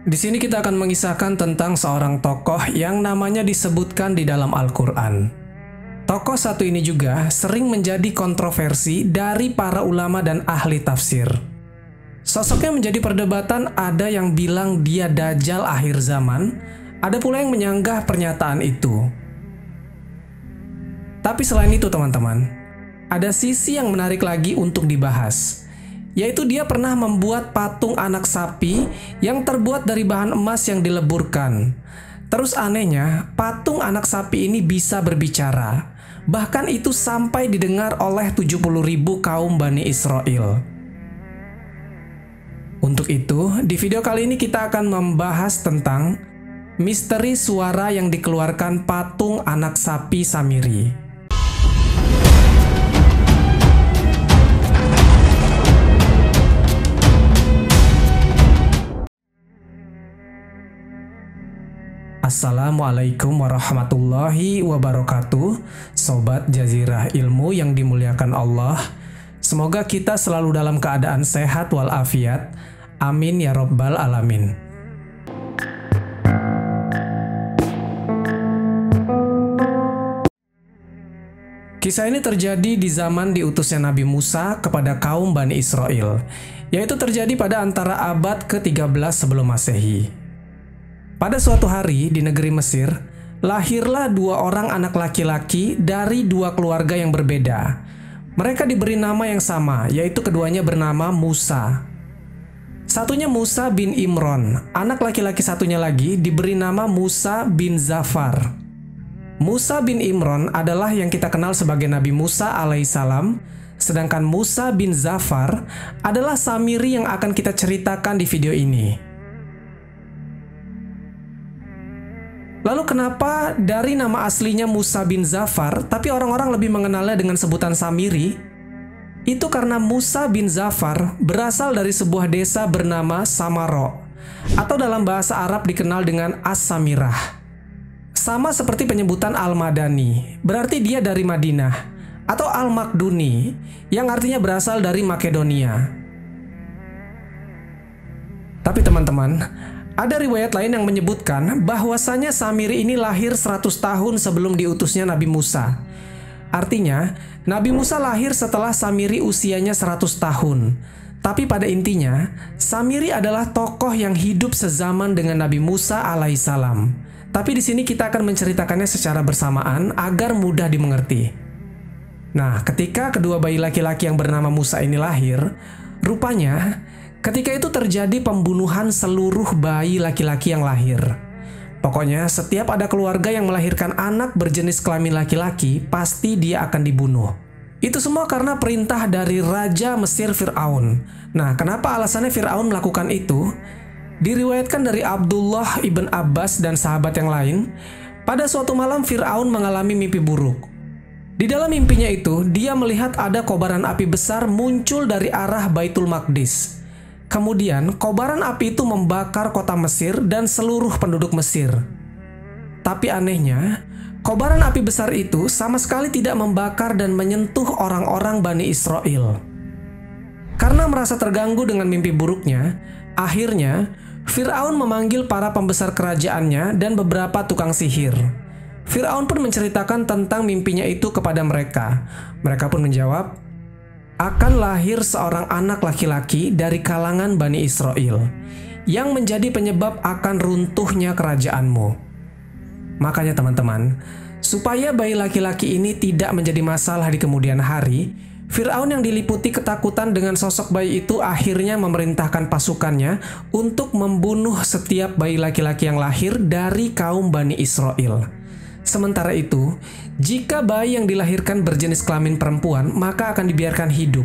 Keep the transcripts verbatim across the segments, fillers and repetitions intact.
Di sini kita akan mengisahkan tentang seorang tokoh yang namanya disebutkan di dalam Al-Quran. Tokoh satu ini juga sering menjadi kontroversi dari para ulama dan ahli tafsir. Sosoknya menjadi perdebatan, ada yang bilang dia Dajjal akhir zaman, ada pula yang menyanggah pernyataan itu. Tapi selain itu teman-teman, ada sisi yang menarik lagi untuk dibahas, yaitu dia pernah membuat patung anak sapi yang terbuat dari bahan emas yang dileburkan. Terus anehnya, patung anak sapi ini bisa berbicara. Bahkan itu sampai didengar oleh tujuh puluh ribu kaum Bani Israel. Untuk itu, di video kali ini kita akan membahas tentang misteri suara yang dikeluarkan patung anak sapi Samiri. Assalamualaikum warahmatullahi wabarakatuh, Sobat Jazirah Ilmu yang dimuliakan Allah. Semoga kita selalu dalam keadaan sehat walafiat. Amin ya Rabbal Alamin. Kisah ini terjadi di zaman diutusnya Nabi Musa kepada kaum Bani Israel, yaitu terjadi pada antara abad ke tiga belas sebelum Masehi. Pada suatu hari di negeri Mesir, lahirlah dua orang anak laki-laki dari dua keluarga yang berbeda. Mereka diberi nama yang sama, yaitu keduanya bernama Musa. Satunya Musa bin Imron, anak laki-laki satunya lagi diberi nama Musa bin Zafar. Musa bin Imron adalah yang kita kenal sebagai Nabi Musa alaihissalam, sedangkan Musa bin Zafar adalah Samiri yang akan kita ceritakan di video ini. Lalu kenapa dari nama aslinya Musa bin Zafar, tapi orang-orang lebih mengenalnya dengan sebutan Samiri? Itu karena Musa bin Zafar berasal dari sebuah desa bernama Samaro, atau dalam bahasa Arab dikenal dengan As-Samirah. Sama seperti penyebutan Al-Madani, berarti dia dari Madinah, atau Al-Makduni, yang artinya berasal dari Makedonia. Tapi teman-teman, ada riwayat lain yang menyebutkan bahwasanya Samiri ini lahir seratus tahun sebelum diutusnya Nabi Musa. Artinya, Nabi Musa lahir setelah Samiri usianya seratus tahun. Tapi pada intinya, Samiri adalah tokoh yang hidup sezaman dengan Nabi Musa alaihissalam. Tapi di sini kita akan menceritakannya secara bersamaan agar mudah dimengerti. Nah, ketika kedua bayi laki-laki yang bernama Musa ini lahir, rupanya ketika itu terjadi pembunuhan seluruh bayi laki-laki yang lahir. Pokoknya setiap ada keluarga yang melahirkan anak berjenis kelamin laki-laki, pasti dia akan dibunuh. Itu semua karena perintah dari Raja Mesir Fir'aun. Nah, kenapa alasannya Fir'aun melakukan itu? Diriwayatkan dari Abdullah ibn Abbas dan sahabat yang lain, pada suatu malam Fir'aun mengalami mimpi buruk. Di dalam mimpinya itu, dia melihat ada kobaran api besar muncul dari arah Baitul Maqdis. Kemudian, kobaran api itu membakar kota Mesir dan seluruh penduduk Mesir. Tapi anehnya, kobaran api besar itu sama sekali tidak membakar dan menyentuh orang-orang Bani Israel. Karena merasa terganggu dengan mimpi buruknya, akhirnya Fir'aun memanggil para pembesar kerajaannya dan beberapa tukang sihir. Fir'aun pun menceritakan tentang mimpinya itu kepada mereka. Mereka pun menjawab, akan lahir seorang anak laki-laki dari kalangan Bani Israel yang menjadi penyebab akan runtuhnya kerajaanmu. Makanya teman-teman, supaya bayi laki-laki ini tidak menjadi masalah di kemudian hari, Fir'aun yang diliputi ketakutan dengan sosok bayi itu akhirnya memerintahkan pasukannya untuk membunuh setiap bayi laki-laki yang lahir dari kaum Bani Israel. Sementara itu, jika bayi yang dilahirkan berjenis kelamin perempuan, maka akan dibiarkan hidup.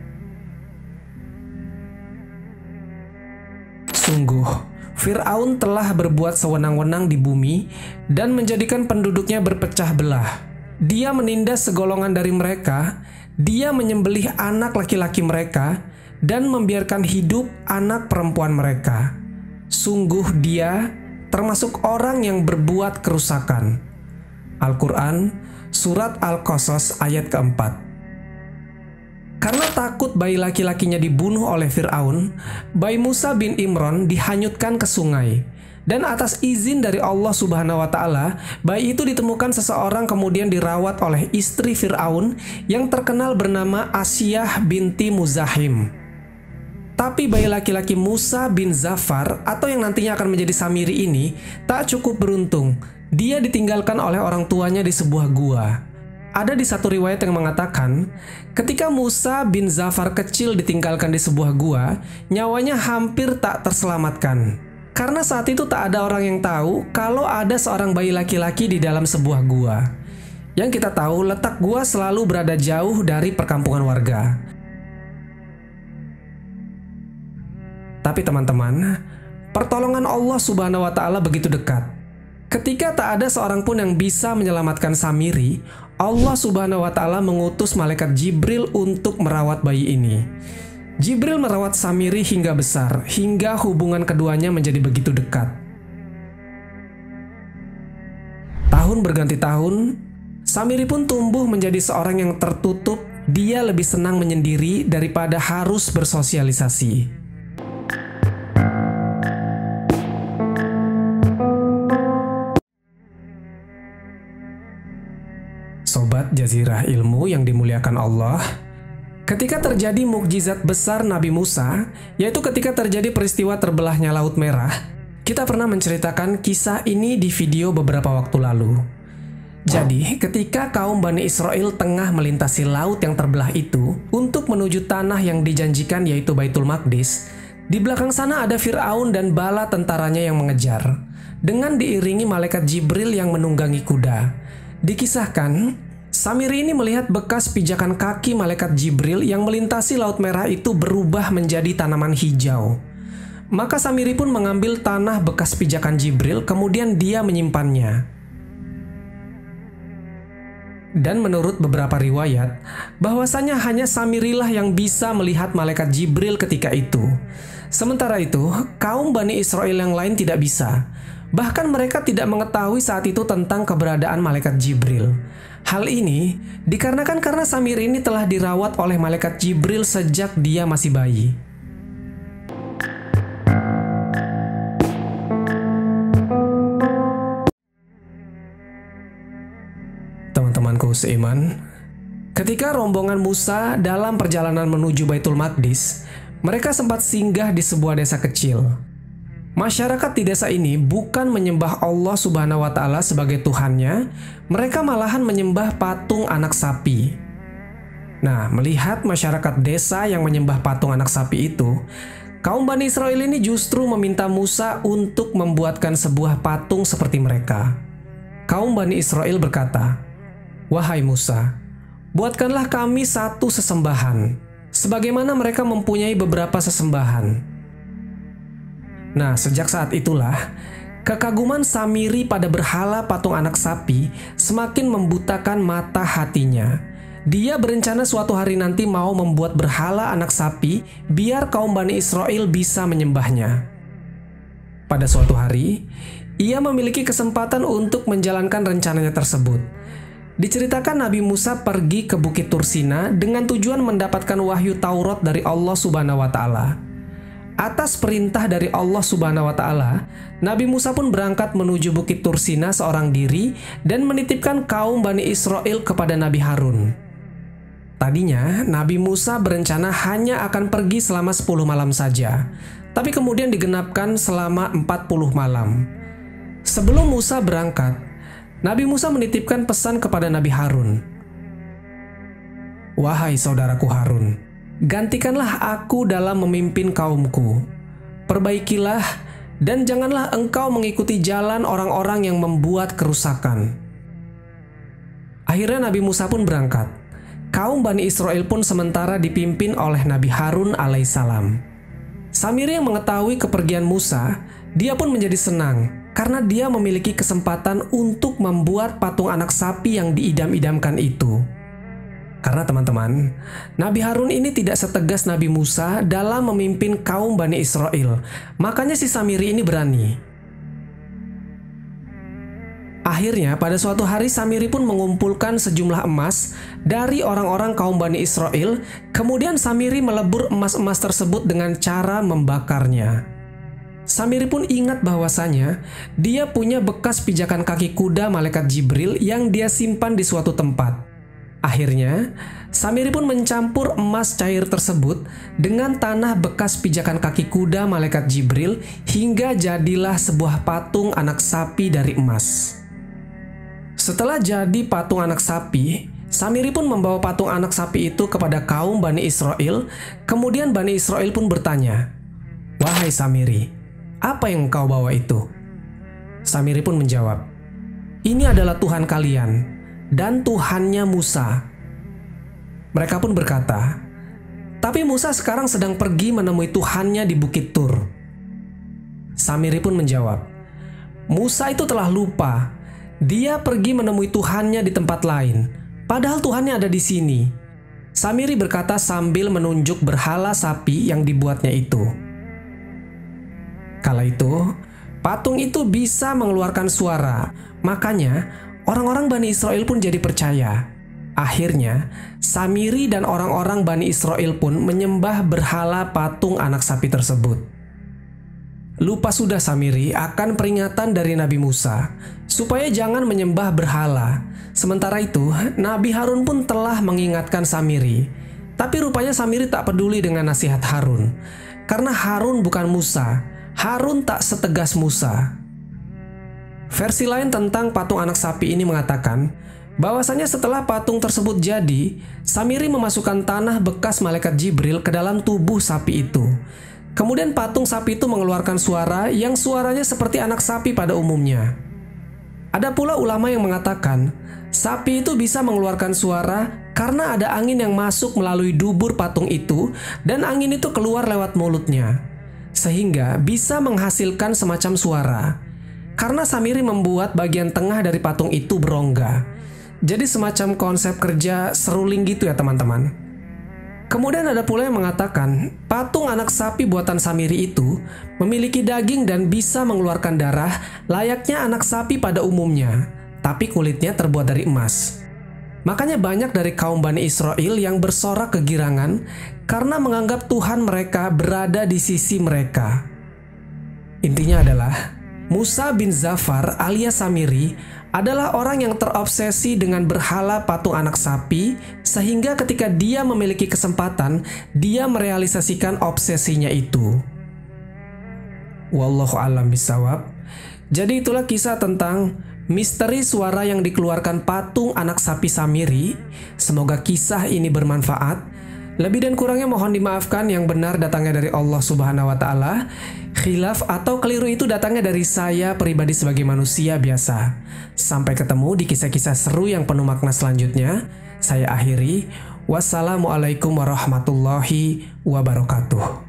Sungguh, Fir'aun telah berbuat sewenang-wenang di bumi dan menjadikan penduduknya berpecah belah. Dia menindas segolongan dari mereka, dia menyembelih anak laki-laki mereka, dan membiarkan hidup anak perempuan mereka. Sungguh dia termasuk orang yang berbuat kerusakan. Al-Quran, Surat Al-Qasas ayat keempat. Karena takut bayi laki-lakinya dibunuh oleh Fir'aun, bayi Musa bin Imran dihanyutkan ke sungai. Dan atas izin dari Allah Subhanahu wa Ta'ala, bayi itu ditemukan seseorang kemudian dirawat oleh istri Fir'aun yang terkenal bernama Asyah binti Muzahim. Tapi bayi laki-laki Musa bin Zafar atau yang nantinya akan menjadi Samiri ini tak cukup beruntung. Dia ditinggalkan oleh orang tuanya di sebuah gua. Ada di satu riwayat yang mengatakan, ketika Musa bin Zafar kecil ditinggalkan di sebuah gua, nyawanya hampir tak terselamatkan. Karena saat itu tak ada orang yang tahu kalau ada seorang bayi laki-laki di dalam sebuah gua. Yang kita tahu, letak gua selalu berada jauh dari perkampungan warga. Tapi teman-teman, pertolongan Allah Subhanahu wa Ta'ala begitu dekat. Ketika tak ada seorang pun yang bisa menyelamatkan Samiri, Allah Subhanahu wa Ta'ala mengutus malaikat Jibril untuk merawat bayi ini. Jibril merawat Samiri hingga besar, hingga hubungan keduanya menjadi begitu dekat. Tahun berganti tahun, Samiri pun tumbuh menjadi seorang yang tertutup. Dia lebih senang menyendiri daripada harus bersosialisasi. Sobat Jazirah Ilmu yang dimuliakan Allah, ketika terjadi mukjizat besar Nabi Musa, yaitu ketika terjadi peristiwa terbelahnya Laut Merah, kita pernah menceritakan kisah ini di video beberapa waktu lalu. Jadi, ketika kaum Bani Israel tengah melintasi laut yang terbelah itu untuk menuju tanah yang dijanjikan yaitu Baitul Maqdis, di belakang sana ada Fir'aun dan bala tentaranya yang mengejar, dengan diiringi malaikat Jibril yang menunggangi kuda. Dikisahkan, Samiri ini melihat bekas pijakan kaki malaikat Jibril yang melintasi Laut Merah itu berubah menjadi tanaman hijau. Maka Samiri pun mengambil tanah bekas pijakan Jibril, kemudian dia menyimpannya. Dan menurut beberapa riwayat, bahwasanya hanya Samirilah yang bisa melihat malaikat Jibril ketika itu. Sementara itu, kaum Bani Israel yang lain tidak bisa. Bahkan mereka tidak mengetahui saat itu tentang keberadaan malaikat Jibril. Hal ini dikarenakan karena Samiri ini telah dirawat oleh malaikat Jibril sejak dia masih bayi. Teman-temanku seiman, ketika rombongan Musa dalam perjalanan menuju Baitul Maqdis, mereka sempat singgah di sebuah desa kecil. Masyarakat di desa ini bukan menyembah Allah Subhanahu wa Ta'ala sebagai Tuhannya, mereka malahan menyembah patung anak sapi. Nah, melihat masyarakat desa yang menyembah patung anak sapi itu, kaum Bani Israel ini justru meminta Musa untuk membuatkan sebuah patung seperti mereka. Kaum Bani Israel berkata, "Wahai Musa, buatkanlah kami satu sesembahan, sebagaimana mereka mempunyai beberapa sesembahan." Nah, sejak saat itulah, kekaguman Samiri pada berhala patung anak sapi semakin membutakan mata hatinya. Dia berencana suatu hari nanti mau membuat berhala anak sapi biar kaum Bani Israel bisa menyembahnya. Pada suatu hari, ia memiliki kesempatan untuk menjalankan rencananya tersebut. Diceritakan Nabi Musa pergi ke Bukit Tursina dengan tujuan mendapatkan wahyu Taurat dari Allah Subhanahu wa Ta'ala. Atas perintah dari Allah Subhanahu wa Ta'ala, Nabi Musa pun berangkat menuju Bukit Tursina seorang diri dan menitipkan kaum Bani Israel kepada Nabi Harun. Tadinya, Nabi Musa berencana hanya akan pergi selama sepuluh malam saja, tapi kemudian digenapkan selama empat puluh malam. Sebelum Musa berangkat, Nabi Musa menitipkan pesan kepada Nabi Harun. "Wahai saudaraku Harun, gantikanlah aku dalam memimpin kaumku. Perbaikilah dan janganlah engkau mengikuti jalan orang-orang yang membuat kerusakan." Akhirnya Nabi Musa pun berangkat. Kaum Bani Israel pun sementara dipimpin oleh Nabi Harun alaihissalam. Samiri yang mengetahui kepergian Musa, dia pun menjadi senang karena dia memiliki kesempatan untuk membuat patung anak sapi yang diidam-idamkan itu. Karena teman-teman, Nabi Harun ini tidak setegas Nabi Musa dalam memimpin kaum Bani Israel. Makanya si Samiri ini berani. Akhirnya pada suatu hari Samiri pun mengumpulkan sejumlah emas dari orang-orang kaum Bani Israel. Kemudian Samiri melebur emas-emas tersebut dengan cara membakarnya. Samiri pun ingat bahwasanya dia punya bekas pijakan kaki kuda malaikat Jibril yang dia simpan di suatu tempat. Akhirnya, Samiri pun mencampur emas cair tersebut dengan tanah bekas pijakan kaki kuda malaikat Jibril hingga jadilah sebuah patung anak sapi dari emas. Setelah jadi patung anak sapi, Samiri pun membawa patung anak sapi itu kepada kaum Bani Israel. Kemudian Bani Israel pun bertanya, "Wahai Samiri, apa yang engkau bawa itu?" Samiri pun menjawab, "Ini adalah Tuhan kalian dan Tuhannya Musa." Mereka pun berkata, "Tapi Musa sekarang sedang pergi menemui Tuhannya di Bukit Tur." Samiri pun menjawab, "Musa itu telah lupa. Dia pergi menemui Tuhannya di tempat lain, padahal Tuhannya ada di sini." Samiri berkata sambil menunjuk berhala sapi yang dibuatnya itu. Kala itu, patung itu bisa mengeluarkan suara. Makanya, orang-orang Bani Israel pun jadi percaya. Akhirnya, Samiri dan orang-orang Bani Israel pun menyembah berhala patung anak sapi tersebut. Lupa sudah Samiri akan peringatan dari Nabi Musa supaya jangan menyembah berhala. Sementara itu, Nabi Harun pun telah mengingatkan Samiri. Tapi rupanya Samiri tak peduli dengan nasihat Harun. Karena Harun bukan Musa. Harun tak setegas Musa. Versi lain tentang patung anak sapi ini mengatakan bahwasanya setelah patung tersebut jadi, Samiri memasukkan tanah bekas malaikat Jibril ke dalam tubuh sapi itu. Kemudian patung sapi itu mengeluarkan suara yang suaranya seperti anak sapi pada umumnya. Ada pula ulama yang mengatakan sapi itu bisa mengeluarkan suara karena ada angin yang masuk melalui dubur patung itu dan angin itu keluar lewat mulutnya, sehingga bisa menghasilkan semacam suara. Karena Samiri membuat bagian tengah dari patung itu berongga. Jadi semacam konsep kerja seruling gitu ya teman-teman. Kemudian ada pula yang mengatakan patung anak sapi buatan Samiri itu memiliki daging dan bisa mengeluarkan darah layaknya anak sapi pada umumnya, tapi kulitnya terbuat dari emas. Makanya banyak dari kaum Bani Israel yang bersorak kegirangan karena menganggap Tuhan mereka berada di sisi mereka. Intinya adalah Musa bin Zafar alias Samiri adalah orang yang terobsesi dengan berhala patung anak sapi, sehingga ketika dia memiliki kesempatan, dia merealisasikan obsesinya itu. Wallahu a'lam bishawab. Jadi itulah kisah tentang misteri suara yang dikeluarkan patung anak sapi Samiri. Semoga kisah ini bermanfaat. Lebih dan kurangnya mohon dimaafkan, yang benar datangnya dari Allah Subhanahu wa Ta'ala. Khilaf atau keliru itu datangnya dari saya pribadi sebagai manusia biasa. Sampai ketemu di kisah-kisah seru yang penuh makna selanjutnya. Saya akhiri. Wassalamualaikum warahmatullahi wabarakatuh.